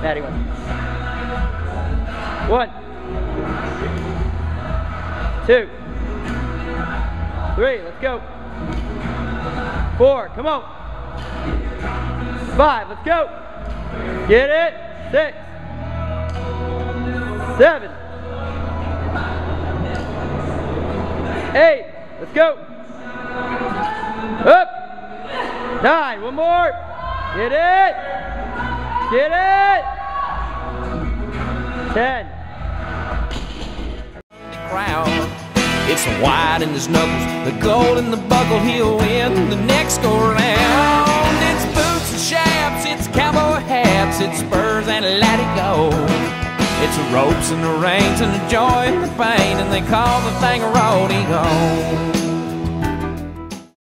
Patty one. 1, 2, 3, let's go. 4, come on. 5, let's go. Get it. 6, 7, 8, let's go. Up. 9, one more. Get it. Get it. 10. It's the white in his knuckles, the gold in the buckle. He'll win the next go round. It's boots and chaps, it's cowboy hats, it's spurs and let it go. It's the ropes and the reins and the joy and the pain, and they call the thing a rodeo.